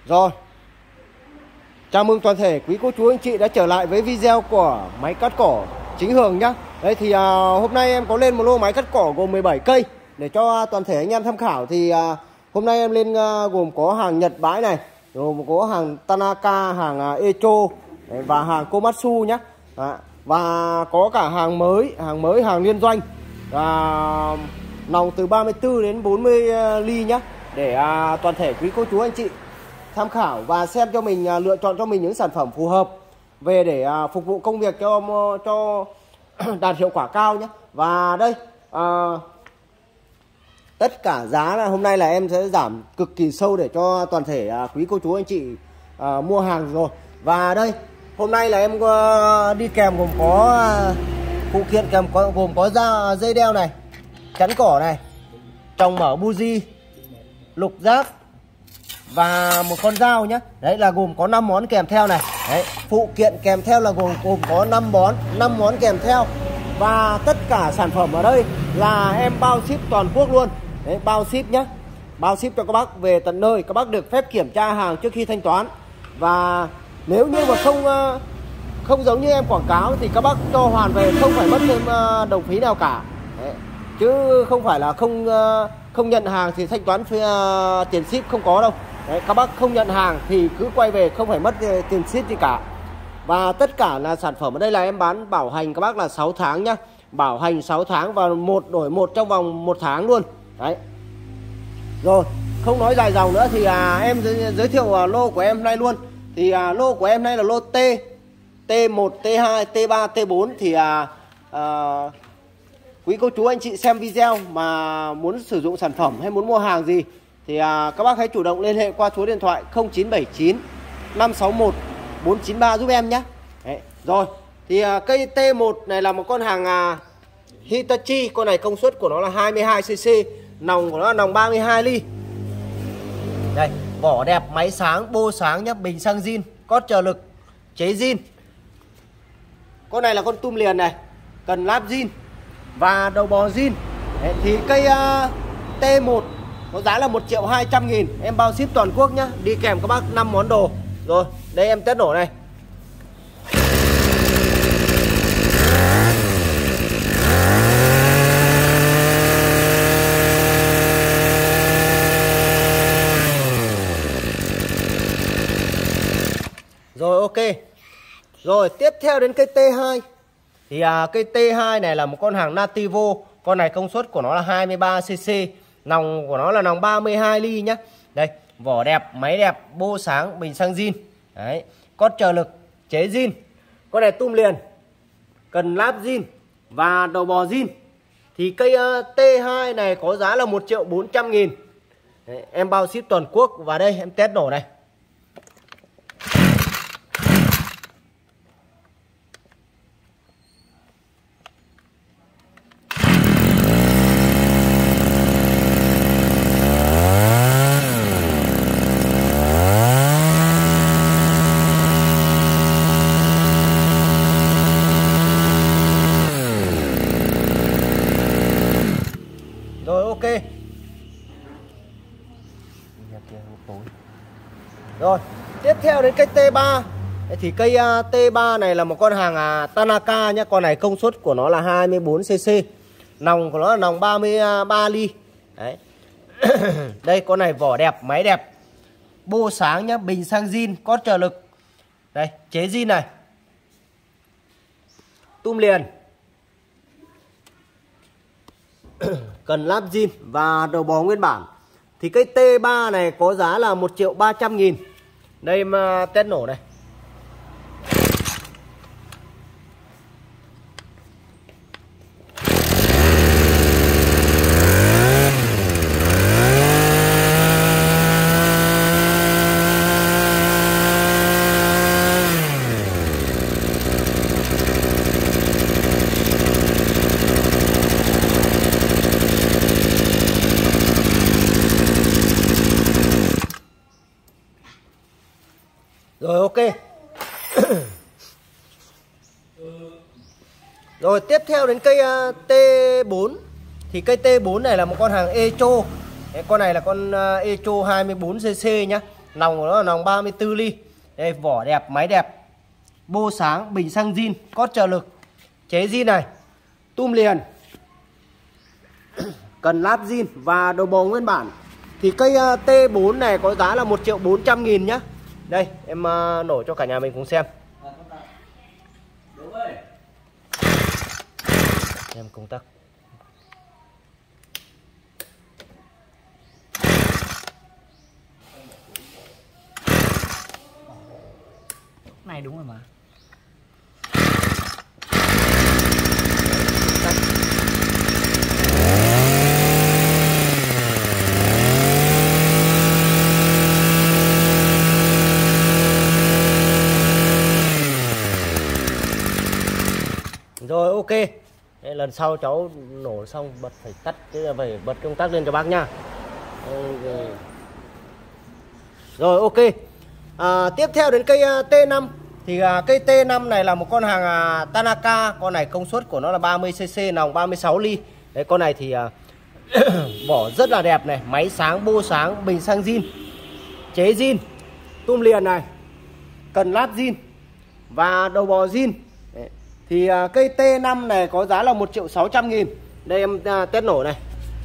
Rồi, chào mừng toàn thể quý cô chú anh chị đã trở lại với video của máy cắt cỏ Chính Hường nhá. Đây thì hôm nay em có lên một lô máy cắt cỏ gồm 17 cây để cho toàn thể anh em tham khảo. Thì hôm nay em lên gồm có hàng Nhật bãi này, gồm có hàng Tanaka, hàng Echo và hàng Komatsu nhá. Và có cả hàng mới, hàng liên doanh, nòng từ 34 đến 40 ly nhá, để toàn thể quý cô chú anh chị tham khảo và xem cho mình, lựa chọn cho mình những sản phẩm phù hợp về để phục vụ công việc cho đạt hiệu quả cao nhé. Và đây tất cả giá là hôm nay là em sẽ giảm cực kỳ sâu để cho toàn thể quý cô chú anh chị mua hàng rồi. Và đây hôm nay là em đi kèm gồm có phụ kiện kèm gồm có dây đeo này, chắn cỏ này, tròng mở buji, lục giác và một con dao nhé. Đấy là gồm có 5 món kèm theo này. Đấy, phụ kiện kèm theo là gồm có 5 món kèm theo. Và tất cả sản phẩm ở đây là em bao ship toàn quốc luôn. Đấy, bao ship nhé, bao ship cho các bác về tận nơi. Các bác được phép kiểm tra hàng trước khi thanh toán. Và nếu như mà không giống như em quảng cáo thì các bác cho hoàn về, không phải mất thêm đồng phí nào cả. Đấy, chứ không phải là không nhận hàng thì thanh toán tiền ship, không có đâu. Đấy, các bác không nhận hàng thì cứ quay về, không phải mất tiền ship gì cả. Và tất cả là sản phẩm ở đây là em bán bảo hành các bác là 6 tháng nhá. Bảo hành 6 tháng và một đổi một trong vòng 1 tháng luôn. Đấy. Rồi, không nói dài dòng nữa thì em giới thiệu lô của em nay luôn. Thì lô của em nay là lô T1, T2, T3, T4. Thì quý cô chú anh chị xem video mà muốn sử dụng sản phẩm hay muốn mua hàng gì thì các bác hãy chủ động liên hệ qua số điện thoại 0979 561 493 giúp em nhé. Đấy. Rồi thì cây T1 này là một con hàng Hitachi. Con này công suất của nó là 22cc, nòng của nó là nòng 32 ly. Đây, vỏ đẹp, máy sáng, bô sáng nhá, bình xăng zin, cót trợ lực, chế zin. Con này là con tum liền này, cần láp zin và đầu bò zin. Đấy, thì cây T1 có giá là 1.200.000, em bao ship toàn quốc nhá, đi kèm các bác 5 món đồ. Rồi, đây em test nổ này. Rồi, ok. Rồi, tiếp theo đến cây T2. Thì cây T2 này là một con hàng Nativo. Con này công suất của nó là 23cc, nòng của nó là nòng 32 ly nhá. Đây, vỏ đẹp, máy đẹp, bô sáng, bình xăng zin. Đấy, cót trợ lực, chế zin. Con này tum liền, cần láp zin và đầu bò zin. Thì cây T2 này có giá là 1.400.000. Đấy, em bao ship toàn quốc. Và đây em test nổ này. Rồi, ok. Rồi, tiếp theo đến cây T3. Thì cây T3 này là một con hàng Tanaka nhé. Con này công suất của nó là 24cc, nòng của nó là nòng 33 ly. Đấy. Đây, con này vỏ đẹp, máy đẹp, bô sáng nhá, bình xăng zin, cót trợ lực. Đây, chế zin này, tum liền, cần láp zin và đầu bò nguyên bản. Thì cây T3 này có giá là 1.300.000. Đây em test nổ này. Rồi, ok. Rồi, tiếp theo đến cây T4. Thì cây T4 này là một con hàng Echo. Con này là con Echo 24cc nhá. Nòng của nó là nòng 34 ly. Đây, vỏ đẹp, máy đẹp, bô sáng, bình xăng zin, cót trợ lực, chế zin này, tum liền, cần láp zin và đầu bò nguyên bản. Thì cây T4 này có giá là 1.400.000 nhá. Đây em nổ cho cả nhà mình cùng xem. Em công tắc. Này đúng rồi mà. Rồi ok. Đây, lần sau cháu nổ xong bật phải tắt, tức là phải bật công tắc lên cho bác nha. Rồi ok. Tiếp theo đến cây T5. Thì cây T5 này là một con hàng Tanaka. Con này công suất của nó là 30cc, nòng 36 ly. Đấy, con này thì vỏ rất là đẹp này, máy sáng, bô sáng, bình xăng zin, chế zin, tum liền này, cần láp zin và đầu bò zin. Thì cây T5 này có giá là 1.600.000. Đây em test nổ này.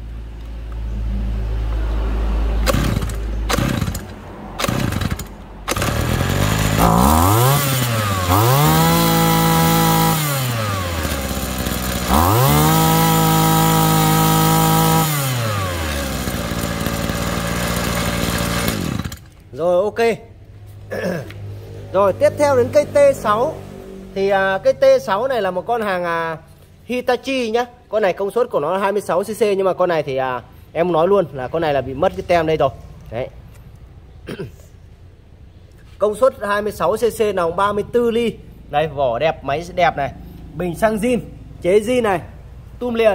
Rồi ok. Rồi tiếp theo đến cây T6. Thì cái T6 này là một con hàng Hitachi nhá. Con này công suất của nó là 26cc. Nhưng mà con này thì em nói luôn là con này là bị mất cái tem đây rồi. Đấy. Công suất 26cc, nòng 34 ly. Đây, vỏ đẹp, máy đẹp này, bình xăng zin, chế zin này, tum liền,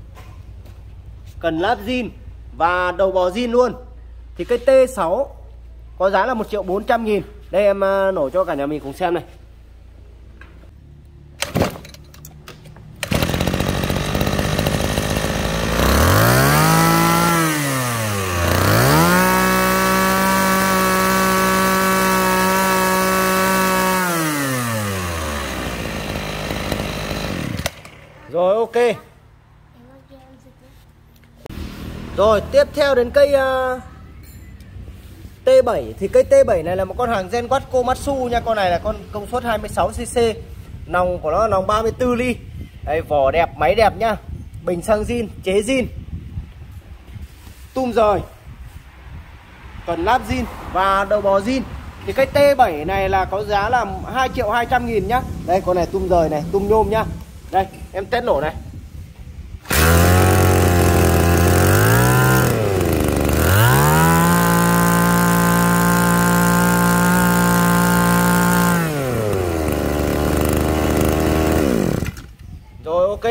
cần láp zin và đầu bò zin luôn. Thì cái T6 có giá là 1.400.000. Đây em nổ cho cả nhà mình cùng xem này. Rồi ok. Rồi tiếp theo đến cây T7. Thì cây T7 này là một con hàng Genwatt Komatsu nha. Con này là con công suất 26cc, nòng của nó là nòng 34 ly. Đây, vỏ đẹp, máy đẹp nhá, bình xăng zin, chế zin, tum rời, cần láp zin và đầu bò zin. Thì cái T7 này là có giá là 2.200.000 nhá. Đây, con này tum rời này, tum nhôm nhá. Đây, em test nổ này. Rồi ok.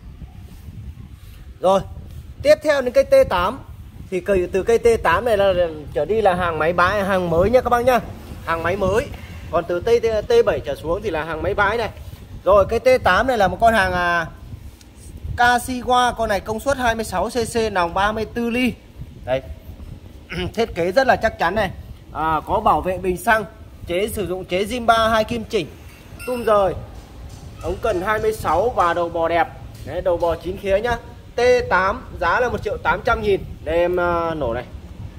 Rồi tiếp theo đến cây T8. Thì từ cây T8 này là trở đi là hàng máy bãi, hàng mới nha các bác nhá, hàng máy mới. Còn từ T7 trở xuống thì là hàng máy bãi này. Rồi cây T8 này là một con hàng Kashiwa. Con này công suất 26cc, nòng 34 ly. Đấy. Thiết kế rất là chắc chắn này, có bảo vệ bình xăng, sử dụng chế Zimba 2 kim chỉnh, tum rời, ống cần 26 và đầu bò đẹp. Đấy, đầu bò 9 khía nhá. T8 giá là 1.800.000. Đây em nổ này.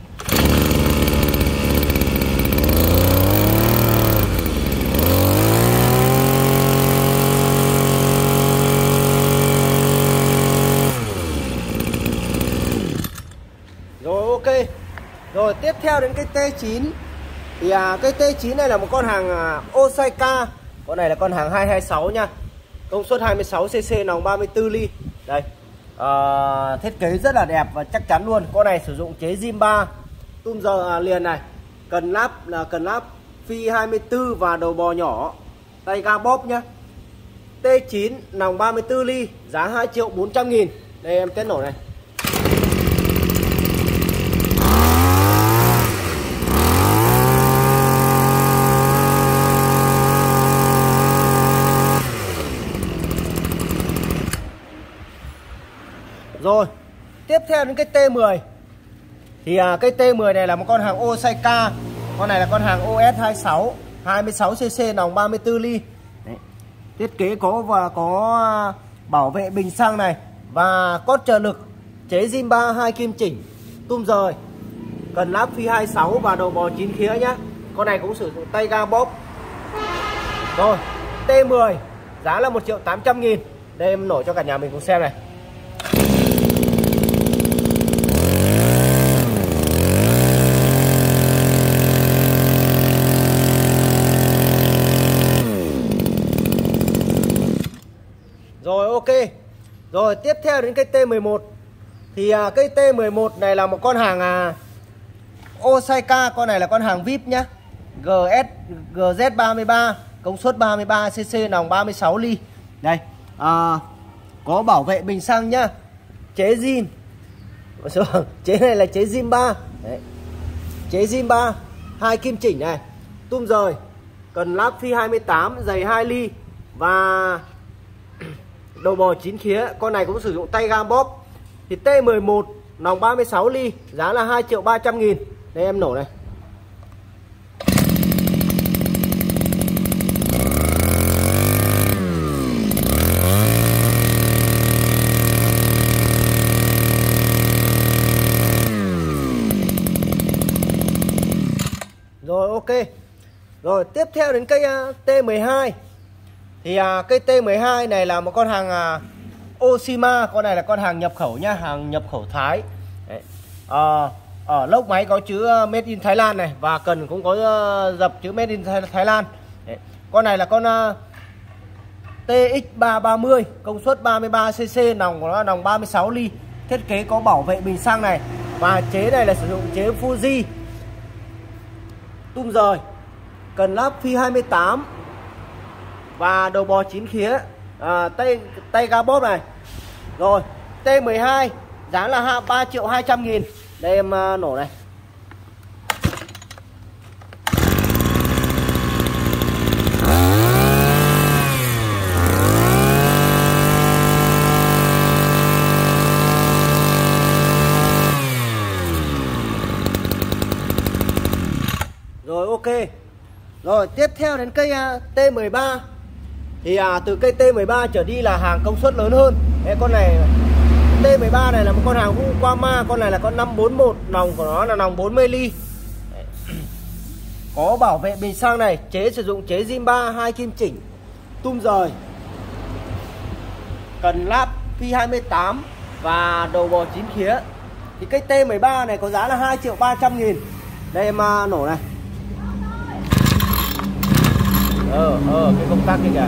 Rồi ok. Rồi tiếp theo đến cái T9. Thì cái T9 này là một con hàng Osaka. Con này là con hàng 226 nha. Công suất 26cc, nòng 34 ly. Đây, thiết kế rất là đẹp và chắc chắn luôn. Con này sử dụng chế Zimba, tum giờ liền này, cần láp là cần láp phi 24 và đầu bò nhỏ, tay ga bóp nhá. T9 nòng 34 ly, giá 2.400.000. Đây em test nổ này. Rồi tiếp theo đến cái T10. Thì cái T10 này là một con hàng Osaka. Con này là con hàng OS26 26cc nòng 34 ly. Đấy. Thiết kế có bảo vệ bình xăng này và cốt trợ lực, chế zin 3 2 kim chỉnh, tum rời, cần lắp phi 26 và đầu bò 9 khía nhá. Con này cũng sử dụng tay ga bóp. Rồi, T10 giá là 1.800.000. Đây em nổ cho cả nhà mình cùng xem này. Rồi ok. Rồi tiếp theo đến cây T11. Thì cây T11 này là một con hàng Osaka, con này là con hàng VIP nhá. GZ33, công suất 33cc, nòng 36 ly. Đây, có bảo vệ bình xăng nhá. Chế zin. Chế này là chế zin 3. Đấy. Chế zin 3, 2 kim chỉnh này, tum rời, cần lắp phi 28, dày 2 ly và đầu bò 9 khía. Con này cũng sử dụng tay ga bóp. Thì T11 nòng 36 ly, giá là 2.300.000. Đây em nổ này. Rồi ok. Rồi tiếp theo đến cây T12. Thì cây T12 này là một con hàng Oshima. Con này là con hàng nhập khẩu nhá, hàng nhập khẩu Thái. Đấy. Ở lốc máy có chữ Made in Thailand này, và cần cũng có dập chữ Made in Thailand. Đấy. Con này là con TX330, công suất 33cc, nòng của nó là nòng 36 ly. Thiết kế có bảo vệ bình xăng này, và chế này là sử dụng chế Fuji, tum rời, cần lắp phi 28 và đầu bò 9 khía, tay ga bóp này. Rồi T12 giá là 3.200.000. Đây em nổ này. Rồi ok. Rồi tiếp theo đến cây T13. Thì từ cây T13 trở đi là hàng công suất lớn hơn. Đấy, con này T13 này là một con hàng Hukwama. Con này là con 541, nòng của nó là nòng 40 ly. Đấy. Có bảo vệ bình xăng này, chế sử dụng chế zin 3 2 kim chỉnh, tum rời, cần lắp phi 28 và đầu bò 9 khía. Thì cây T13 này có giá là 2.300.000. Đây em nổ này. Cái công tắc kia kìa.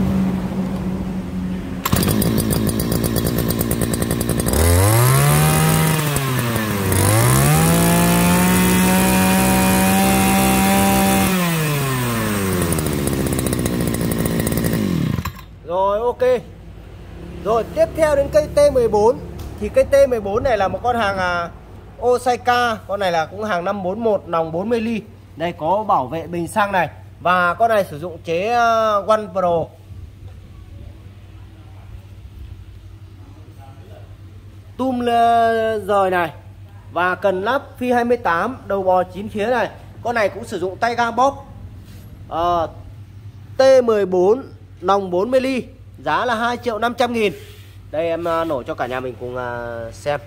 Rồi ok. Rồi tiếp theo đến cây T14. Thì cây T14 này là một con hàng Osaka. Con này là cũng hàng 541, nòng 40 ly. Đây có bảo vệ bình xăng này, và con này sử dụng chế One Pro. Tum rời này, và cần lắp phi 28, đầu bò 9 khía này. Con này cũng sử dụng tay ga bóp. T14 nòng 40 ly, giá là 2.500.000. Đây em nổ cho cả nhà mình cùng xem.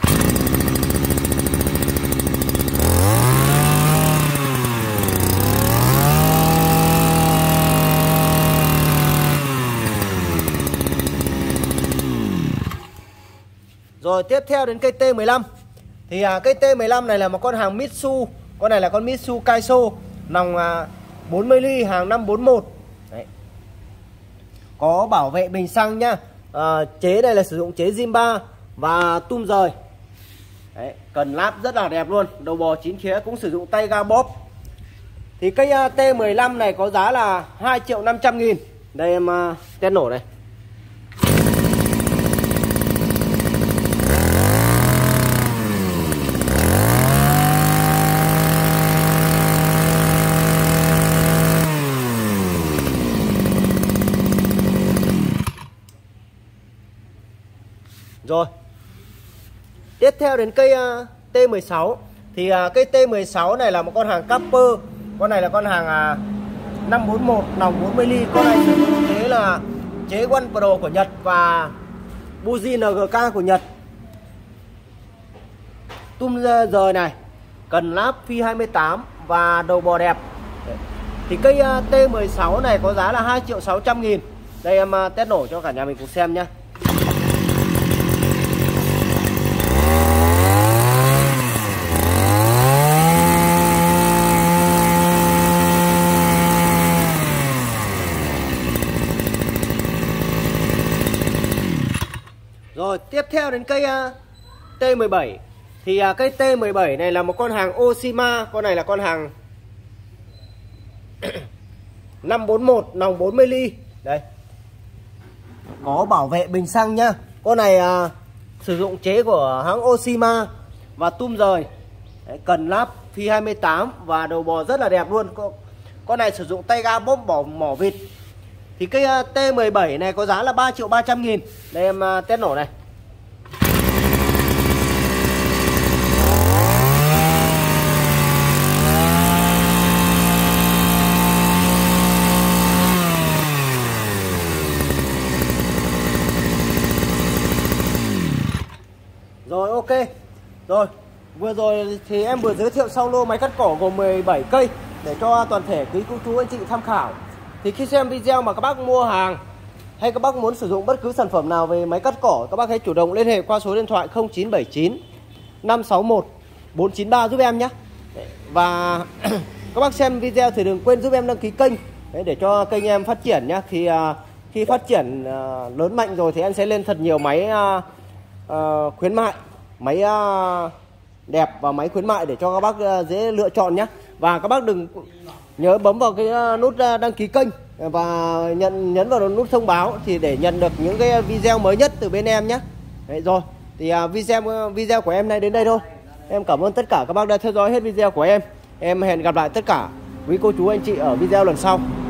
Rồi tiếp theo đến cây T15. Thì cây T15 này là một con hàng Mitsu. Con này là con Mitsu Kaiso, nòng 40 ly, hàng 541. Đấy. Có bảo vệ bình xăng nhá. Chế này là sử dụng chế zin 3 và tum rời. Đấy, cần lắp rất là đẹp luôn. Đầu bò 9 khía cũng sử dụng tay ga bóp. Thì cây T15 này có giá là 2.500.000. Đây em test nổ này. Rồi tiếp theo đến cây T16. Thì cái T16 này là một con hàng Capper. Con này là con hàng 541 nòng 40 ly. Con này sử dụng chế là chế One Pro của Nhật và buji NGK của Nhật. Tum rời này, cần láp phi 28 và đầu bò đẹp. Thì cây T16 này có giá là 2.600.000. Đây em test nổ cho cả nhà mình cùng xem nhé. Rồi tiếp theo đến cây T17. Thì cây T17 này là một con hàng Oshima. Con này là con hàng 541 nòng 40 ly. Đây, có bảo vệ bình xăng nhá. Con này sử dụng chế của hãng Oshima và tum rời. Đấy, cần láp phi 28 và đầu bò rất là đẹp luôn. Con này sử dụng tay ga bóp bỏ mỏ vịt. Thì cây T17 này có giá là 3.300.000. Đây em test nổ này. Rồi ok. Rồi, vừa rồi thì em vừa giới thiệu xong lô máy cắt cỏ gồm 17 cây để cho toàn thể quý cô chú anh chị tham khảo. Thì khi xem video mà các bác mua hàng hay các bác muốn sử dụng bất cứ sản phẩm nào về máy cắt cỏ, các bác hãy chủ động liên hệ qua số điện thoại 0979 561 493 giúp em nhé. Và các bác xem video thì đừng quên giúp em đăng ký kênh để cho kênh em phát triển nhé. Thì khi phát triển lớn mạnh rồi thì em sẽ lên thật nhiều máy khuyến mại, máy đẹp và máy khuyến mại để cho các bác dễ lựa chọn nhé. Và các bác đừng nhớ bấm vào cái nút đăng ký kênh và nhấn vào nút thông báo thì để nhận được những cái video mới nhất từ bên em nhé. Đấy, rồi thì video của em nay đến đây thôi. Em cảm ơn tất cả các bác đã theo dõi hết video của em. Em hẹn gặp lại tất cả quý cô chú anh chị ở video lần sau.